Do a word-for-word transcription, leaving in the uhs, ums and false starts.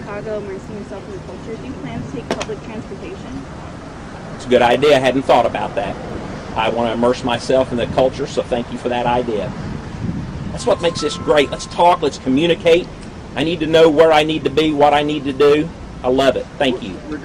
Chicago, immersing yourself in the culture, do you plan to take public transportation? It's a good idea. I hadn't thought about that. I want to immerse myself in the culture, so thank you for that idea. That's what makes this great. Let's talk. Let's communicate. I need to know where I need to be, what I need to do. I love it. Thank you.